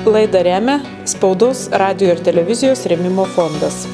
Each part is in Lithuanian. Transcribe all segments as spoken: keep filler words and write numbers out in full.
Laidą remia Spaudos, radijo ir televizijos rėmimo fondas.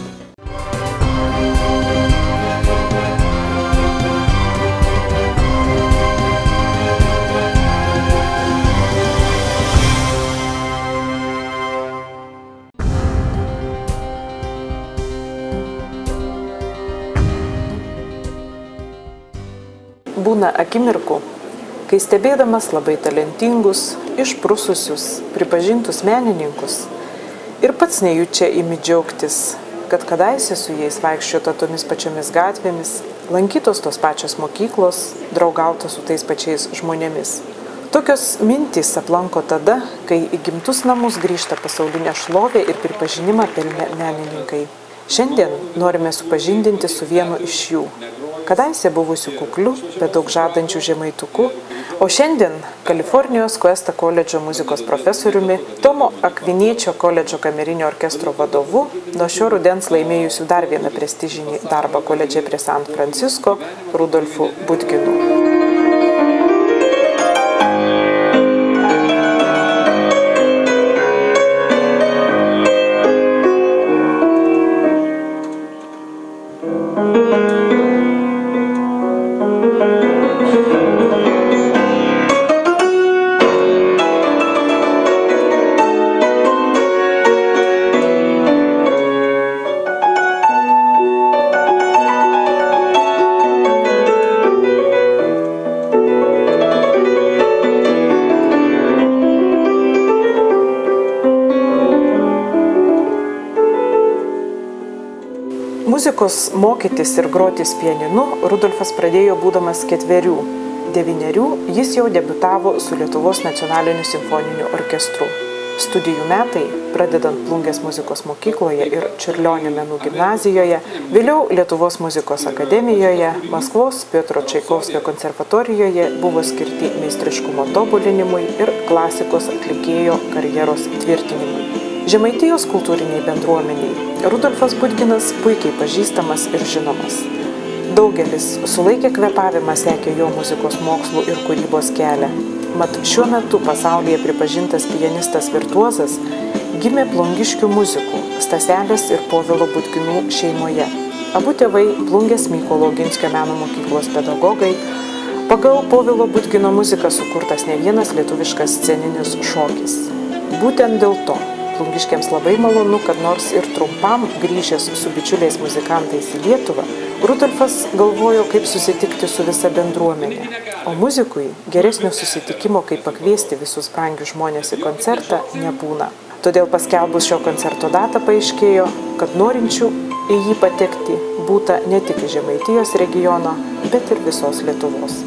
Būna akimirkų, kai stebėdamas labai talentingus, išprususius, pripažintus menininkus ir pats nejučia imi džiaugtis, kad kadaise su jais vaikščiota tomis pačiomis gatvėmis, lankytos tos pačios mokyklos, draugauta su tais pačiais žmonėmis. Tokios mintys aplanko tada, kai į gimtus namus grįžta pasaulinė šlovė ir pripažinimą pelnę menininkai. Šiandien norime supažindinti su vienu iš jų. Kadaise buvusių kuklių, bet daug žadančių žemaituku, o šiandien Kalifornijos Cuesta koledžo muzikos profesoriumi, Tomo Akviniečio koledžo kamerinio orkestro vadovu, nuo šio rudens laimėjusių dar vieną prestižinį darbą koledže prie San Francisco, Rudolfu Budginu. Muzikos mokytis ir grotis pianinu Rudolfas pradėjo būdamas ketverių. Devynerių jis jau debiutavo su Lietuvos nacionaliniu simfoniniu orkestru. Studijų metai, pradedant Plungės muzikos mokykloje ir Čiurlionio menų gimnazijoje, vėliau Lietuvos muzikos akademijoje, Maskvos Piotro Čaikovskio konservatorijoje buvo skirti meistriškumo tobulinimui ir klasikos atlikėjo karjeros tvirtinimui. Žemaitijos kultūriniai bendruomeniai Rudolfas Budginas puikiai pažįstamas ir žinomas. Daugelis sulaikė kvėpavimą sekė jo muzikos mokslų ir kūrybos kelią. Mat šiuo metu pasaulyje pripažintas pianistas virtuozas gimė plungiškių muzikų Staselės ir Povilo Budginų šeimoje. Abu tėvai Plungės Mykolo Oginskio meno mokyklos pedagogai. Pagal Povilo Budgino muziką sukurtas ne vienas lietuviškas sceninis šokis. Būtent dėl to plungiškiams labai malonu, kad nors ir trumpam grįžęs su bičiuliais muzikantais į Lietuvą, Rudolfas galvojo, kaip susitikti su visa bendruomenė. O muzikui geresnio susitikimo, kaip pakviesti visus brangius žmonės į koncertą, nebūna. Todėl paskelbus šio koncerto datą paaiškėjo, kad norinčių į jį patekti būta ne tik iš Žemaitijos regiono, bet ir visos Lietuvos.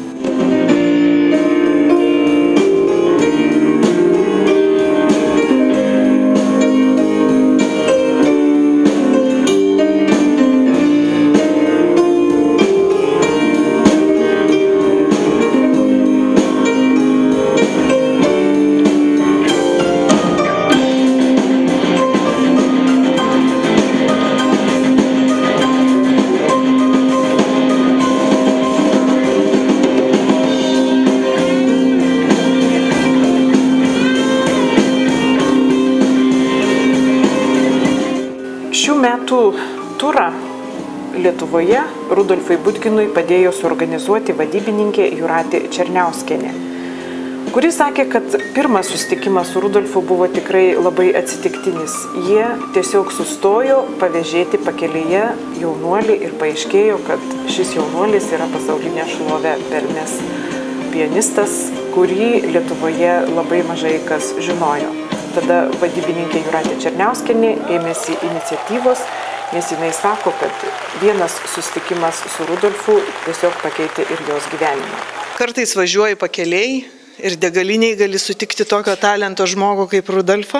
Metų turą Lietuvoje Rudolfui Budginui padėjo suorganizuoti vadybininkė Jūratė Černiauskienė, kuri sakė, kad pirmas susitikimas su Rudolfu buvo tikrai labai atsitiktinis. Jie tiesiog sustojo pavėžėti pakelėje jaunuolį ir paaiškėjo, kad šis jaunuolis yra pasaulinę šlovę pelnęs pianistas, kurį Lietuvoje labai mažai kas žinojo. Tada vadybininkė Jūratė Černiauskienė ėmėsi iniciatyvos, nes jinai sako, kad vienas susitikimas su Rudolfu tiesiog pakeitė ir jos gyvenimą. Kartais važiuoji pakeliai ir degaliniai gali sutikti tokio talento žmogų kaip Rudolfą,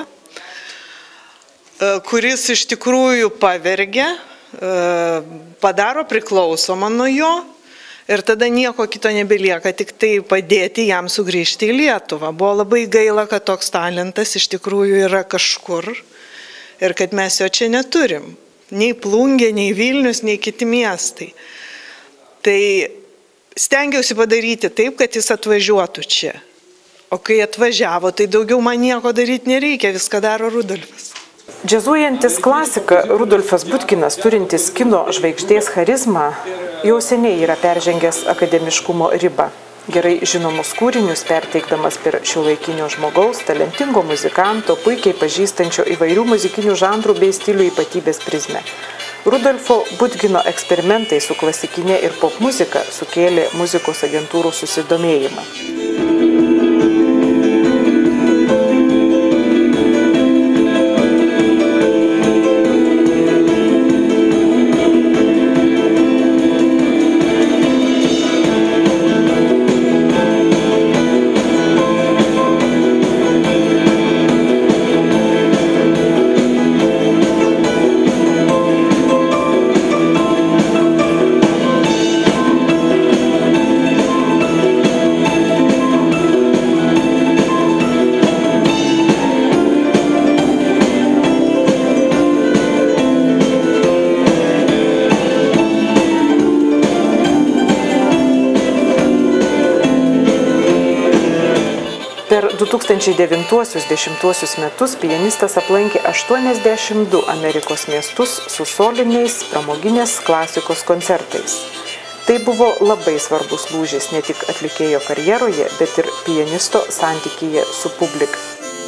kuris iš tikrųjų pavergia, padaro priklausomą nuo jo. Ir tada nieko kito nebelieka, tik tai padėti jam sugrįžti į Lietuvą. Buvo labai gaila, kad toks talentas iš tikrųjų yra kažkur ir kad mes jo čia neturim. Nei Plungė, nei Vilnius, nei kiti miestai. Tai stengiausi padaryti taip, kad jis atvažiuotų čia. O kai atvažiavo, tai daugiau man nieko daryti nereikia, viską daro Rudolfas. Džiazuojantis klasika Rudolfas Budginas, turintis kino žvaigždės charizmą, jau seniai yra peržengęs akademiškumo ribą. Gerai žinomus kūrinius perteikdamas per šiuolaikinio žmogaus, talentingo muzikanto, puikiai pažįstančio įvairių muzikinių žanrų bei stilių ypatybės prizmę. Rudolfo Budgino eksperimentai su klasikinė ir pop muzika sukėlė muzikos agentūrų susidomėjimą. Per du tūkstančiai devintuosius - dešimtuosius metus pianistas aplankė aštuoniasdešimt du Amerikos miestus su soliniais pramoginės klasikos koncertais. Tai buvo labai svarbus lūžis ne tik atlikėjo karjeroje, bet ir pianisto santykyje su publika.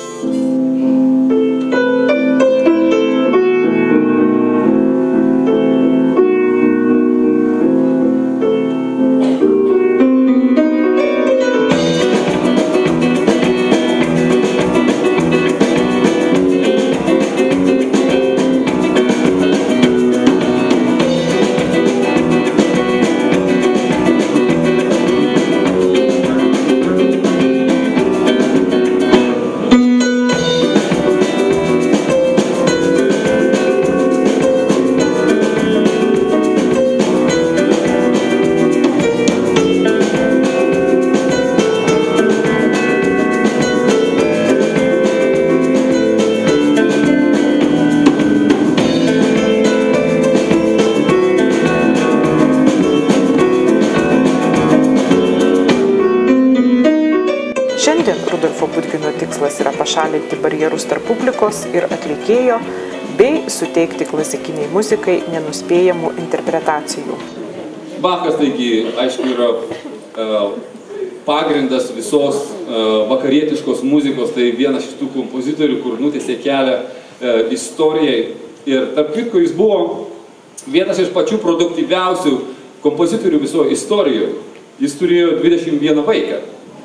Šiandien Rudolfo Budgino tikslas yra pašalinti barjerus tarp publikos ir atlikėjo bei suteikti klasikiniai muzikai nenuspėjamų interpretacijų. Bachas, taigi, aišku, yra uh, pagrindas visos uh, vakarietiškos muzikos, tai vienas iš tų kompozitorių, kur nutiesė kelią uh, istorijai. Ir tarp kitko jis buvo vienas iš pačių produktyviausių kompozitorių visoje istorijoje. Jis turėjo dvidešimt vieną vaiką.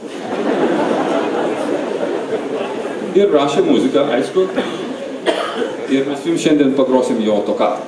Ir rašė muziką, aišku, ir mes jums šiandien pagrosim jo tokatą.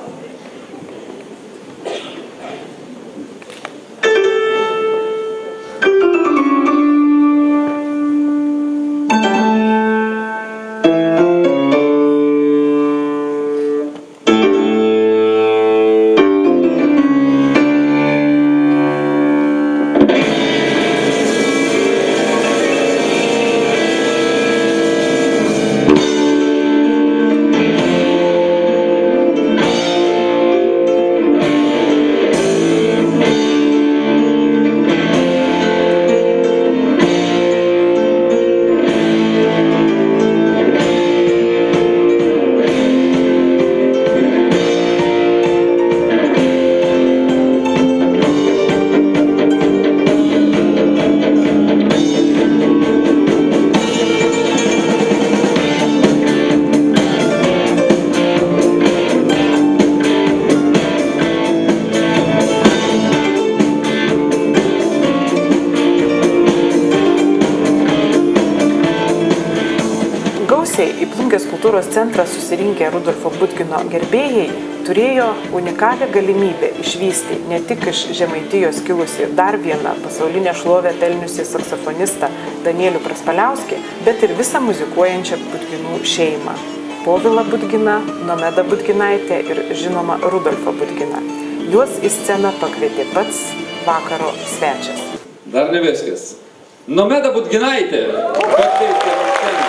Į Plungės kultūros centrą susirinkę Rudolfo Budgino gerbėjai turėjo unikalią galimybę išvysti ne tik iš Žemaitijos kilusi dar vieną pasaulinę šlovę pelniusi saksofonistą Danielių Praspaliauskį, bet ir visą muzikuojančią Budginų šeimą. Povilą Budginą, Nomedą Budginaitę ir žinoma Rudolfą Budginą. Juos į sceną pakvietė pats vakaro svečias. Dar ne viskas. Nomeda Budginaitė pakvietė į sceną.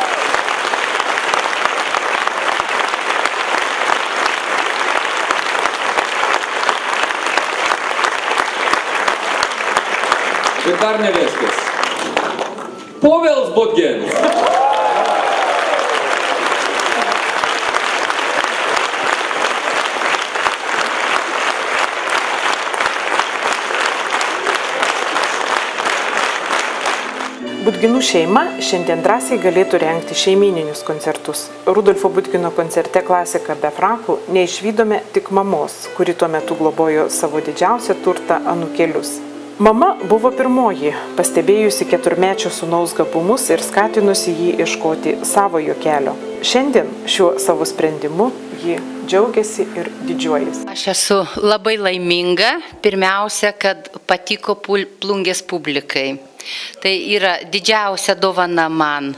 Ir dar ne viskas. Povilas Budgenis. Budginų šeima šiandien drąsiai galėtų rengti šeimininius koncertus. Rudolfo Budgino koncerte Klasika be frakų neišvydome tik mamos, kuri tuo metu globojo savo didžiausią turtą anūkelius. Mama buvo pirmoji, pastebėjusi keturmečio sūnaus gabumus ir skatinusi jį ieškoti savojo kelio. Šiandien šiuo savo sprendimu ji džiaugiasi ir didžiuojasi. Aš esu labai laiminga, pirmiausia, kad patiko Plungės publikai. Tai yra didžiausia dovana man,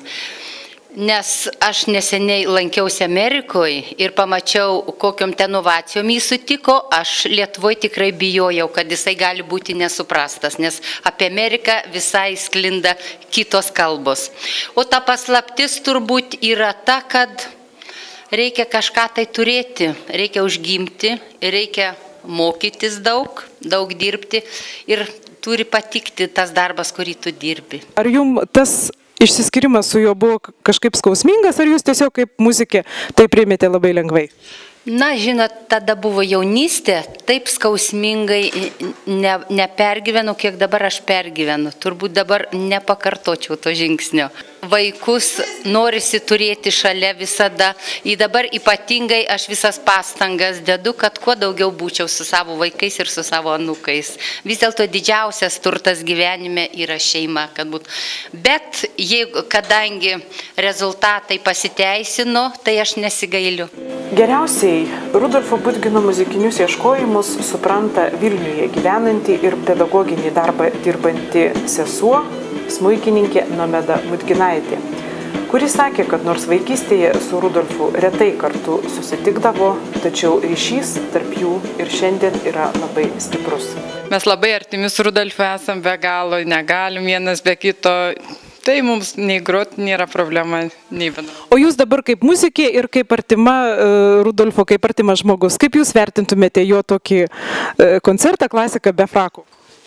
nes aš neseniai lankiausi Amerikoje ir pamačiau, kokiom ten inovacijom jį sutiko. Aš Lietuvoje tikrai bijojau, kad jisai gali būti nesuprastas, nes apie Ameriką visai sklinda kitos kalbos. O ta paslaptis turbūt yra ta, kad reikia kažką tai turėti, reikia užgimti, reikia mokytis daug, daug dirbti ir turi patikti tas darbas, kurį tu dirbi. Ar jums tas išsiskyrimas su juo buvo kažkaip skausmingas, ar jūs tiesiog kaip muzikė tai priėmėte labai lengvai? Na, žinot, tada buvo jaunystė, taip skausmingai ne, nepergyvenu, kiek dabar aš pergyvenu. Turbūt dabar nepakartočiau to žingsnio. Vaikus norisi turėti šalia visada. Į dabar ypatingai aš visas pastangas dedu, kad kuo daugiau būčiau su savo vaikais ir su savo anūkais. Vis dėlto didžiausias turtas gyvenime yra šeima, kad būtų. Bet jeigu, kadangi rezultatai pasiteisino, tai aš nesigailiu. Geriausiai Rudolfo Budgino muzikinius ieškojimus supranta Vilniuje gyvenanti ir pedagoginį darbą dirbanti sesuo, smuikininkė Nomeda Budginaitė, kuri sakė, kad nors vaikystėje su Rudolfu retai kartu susitikdavo, tačiau ryšys tarp jų ir šiandien yra labai stiprus. Mes labai artimi su Rudolfu esam be galo, negalim vienas be kito. Tai mums nei grot nėra problema, nei bendra. O jūs dabar kaip muzikė ir kaip artima Rudolfo, kaip artima žmogus, kaip jūs vertintumėte jo tokį koncertą Klasika be frakų?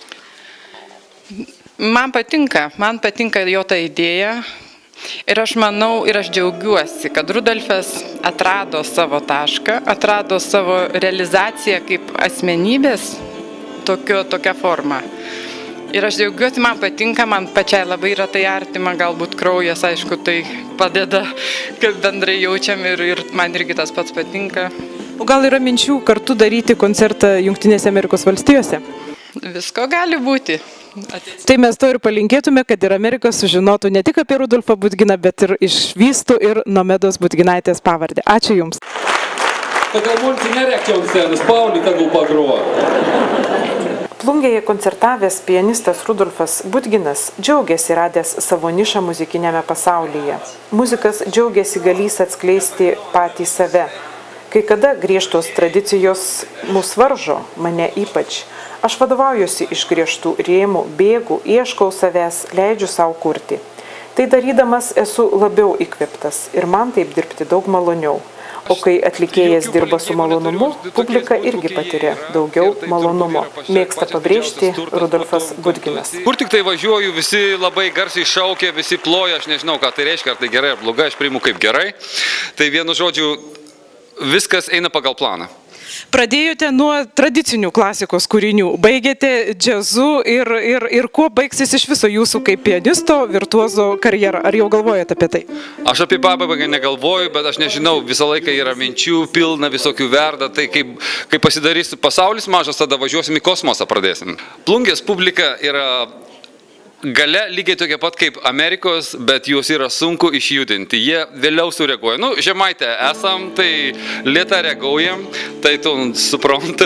Man patinka, man patinka jo ta idėja ir aš manau ir aš džiaugiuosi, kad Rudolfas atrado savo tašką, atrado savo realizaciją kaip asmenybės tokio, tokia forma. Ir aš džiaugiuosi, man patinka, man pačiai labai yra tai artima, galbūt kraujas, aišku, tai padeda, kad bendrai jaučiam ir, ir man irgi tas pats patinka. O gal yra minčių kartu daryti koncertą Jungtinėse Amerikos valstijose? Visko gali būti. Ateisim. Tai mes to ir palinkėtume, kad ir Amerika sužinotų ne tik apie Rudolfą Budginą, bet ir išvystų ir Nomedos Budginaitės pavardę. Ačiū Jums. Pagal multi nereikia ant scenos, Paulį tegul pagroja. Plungėje koncertavęs pianistas Rudolfas Budginas džiaugiasi radęs savo nišą muzikinėme pasaulyje. Muzikas džiaugiasi galys atskleisti patį save. Kai kada griežtos tradicijos mus varžo, mane ypač. Aš vadovaujuosi iš griežtų rėmų, bėgu, ieškau savęs, leidžiu savo kurti. Tai darydamas esu labiau įkvėptas ir man taip dirbti daug maloniau. O kai atlikėjas dirba su malonumu, publika irgi patiria daugiau malonumo. Mėgsta pabrėžti Rudolfas Budginas. Kur tik tai važiuoju, visi labai garsiai šaukia, visi ploja, aš nežinau, ką tai reiškia, ar tai gerai ar blogai, aš priimu kaip gerai. Tai vienu žodžiu, viskas eina pagal planą. Pradėjote nuo tradicinių klasikos kūrinių, baigėte džiazu ir, ir, ir kuo baigsis iš viso jūsų kaip pianisto, virtuozo karjera? Ar jau galvojate apie tai? Aš apie pabaigą negalvoju, bet aš nežinau, visą laiką yra minčių, pilna visokių verda, tai kaip, kaip pasidarys pasaulis mažas, tada važiuosim į kosmosą pradėsim. Plungės publika yra gale lygiai tokia pat kaip Amerikos, bet juos yra sunku išjudinti. Jie vėliau sureaguoja. Nu, Žemaitė esam, tai lėtą reaguojam, tai tu supranta,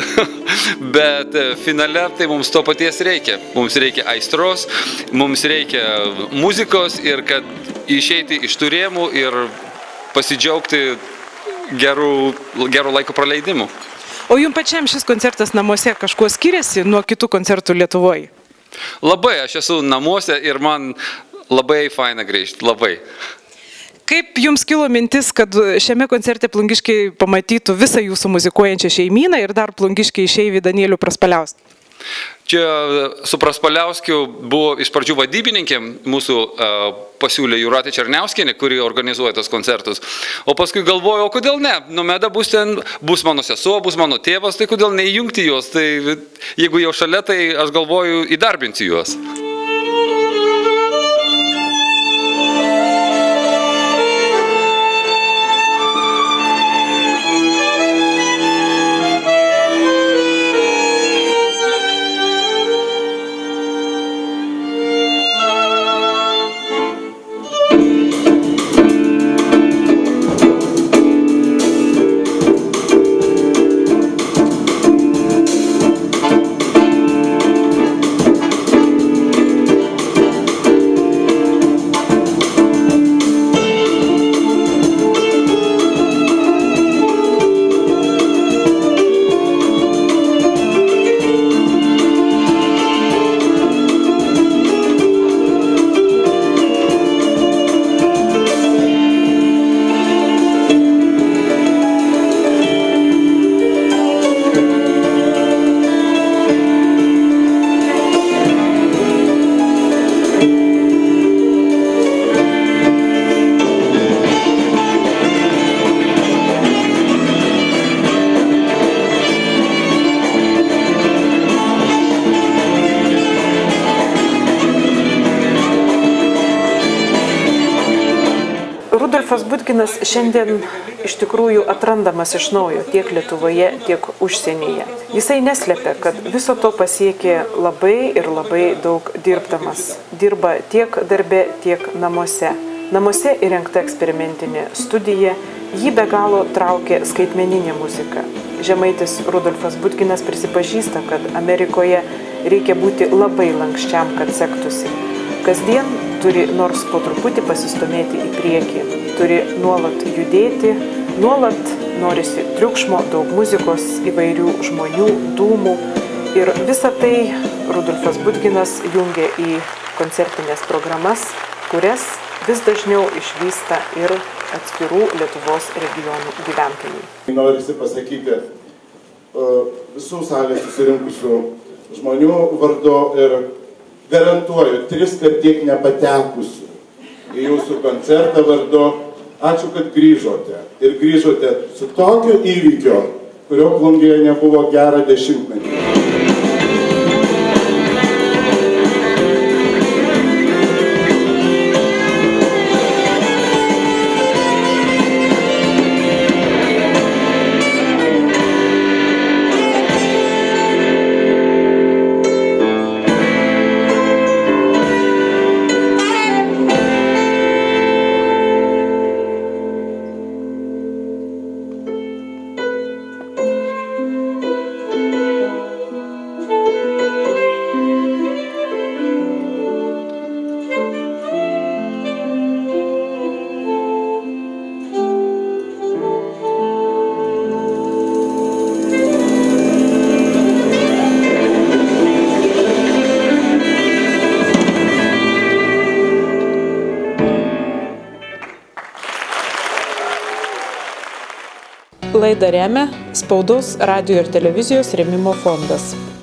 bet finale tai mums to paties reikia. Mums reikia aistros, mums reikia muzikos ir kad išeiti iš turėjimų ir pasidžiaugti gerų, gerų laiko praleidimu. O jums pačiam šis koncertas namuose kažkuo skiriasi nuo kitų koncertų Lietuvoje? Labai, aš esu namuose ir man labai faina grįžti, labai. Kaip jums kilo mintis, kad šiame koncerte plungiškiai pamatytų visą jūsų muzikuojančią šeimyną ir dar plungiškiai išeivį Danielių Praspaliauską? Čia su Praspaliauskiu buvo iš pradžių vadybininkė, mūsų uh, pasiūlė Jūratė Černiauskienė, kuri organizuoja tos koncertus. O paskui galvoju, o kodėl ne? Nomeda bus ten, bus mano sesuo, bus mano tėvas, tai kodėl neįjungti juos? Tai jeigu jau šalia, tai aš galvoju įdarbinti juos. Rudolfas Budginas šiandien iš tikrųjų atrandamas iš naujo tiek Lietuvoje, tiek užsienyje. Jisai neslepia, kad viso to pasiekė labai ir labai daug dirbdamas. Dirba tiek darbe, tiek namuose. Namuose įrengta eksperimentinė studija, jį be galo traukė skaitmeninė muzika. Žemaitis Rudolfas Budginas prisipažįsta, kad Amerikoje reikia būti labai lankščiam, kad sektųsi. Kasdien turi nors po truputį pasistumėti į priekį, turi nuolat judėti, nuolat norisi triukšmo, daug muzikos, įvairių žmonių, dūmų. Ir visą tai Rudolfas Budginas jungia į koncertinės programas, kurias vis dažniau išvysta ir atskirų Lietuvos regionų gyventojai. Norisi pasakyti visų salės susirinkusių žmonių vardu ir garantuoju, tris kart tiek nepatekusių į jūsų koncertą vardu. Ačiū, kad grįžote. Ir grįžote su tokio įvykio, kurio Plungėje nebuvo gerą dešimtmetį. Laidą remia Spaudos, radijo ir televizijos rėmimo fondas.